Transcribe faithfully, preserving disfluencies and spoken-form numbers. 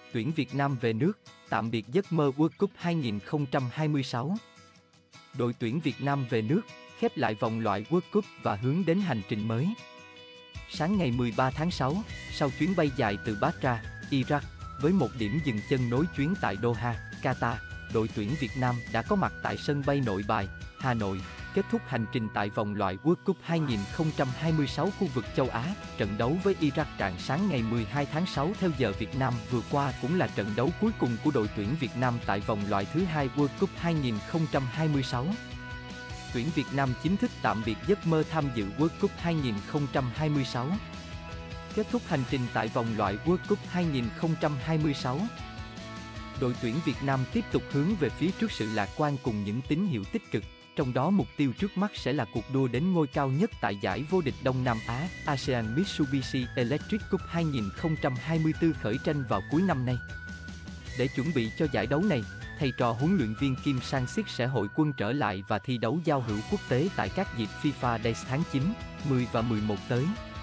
Tuyển Việt Nam về nước, tạm biệt giấc mơ World Cup hai không hai sáu. Đội tuyển Việt Nam về nước, khép lại vòng loại World Cup và hướng đến hành trình mới. Sáng ngày mười ba tháng sáu, sau chuyến bay dài từ Basra, Iraq, với một điểm dừng chân nối chuyến tại Doha, Qatar, đội tuyển Việt Nam đã có mặt tại sân bay Nội Bài, Hà Nội, kết thúc hành trình tại vòng loại World Cup hai không hai sáu khu vực châu Á. Trận đấu với Iraq rạng sáng ngày mười hai tháng sáu theo giờ Việt Nam vừa qua cũng là trận đấu cuối cùng của đội tuyển Việt Nam tại vòng loại thứ hai World Cup hai không hai sáu. Tuyển Việt Nam chính thức tạm biệt giấc mơ tham dự World Cup hai không hai sáu. Kết thúc hành trình tại vòng loại World Cup hai không hai sáu. Đội tuyển Việt Nam tiếp tục hướng về phía trước sự lạc quan cùng những tín hiệu tích cực, trong đó mục tiêu trước mắt sẽ là cuộc đua đến ngôi cao nhất tại giải vô địch Đông Nam Á, ASEAN Mitsubishi Electric Cup hai không hai tư khởi tranh vào cuối năm nay. Để chuẩn bị cho giải đấu này, thầy trò huấn luyện viên Kim Sang-sik sẽ hội quân trở lại và thi đấu giao hữu quốc tế tại các dịp FIFA Days tháng chín, mười và mười một tới.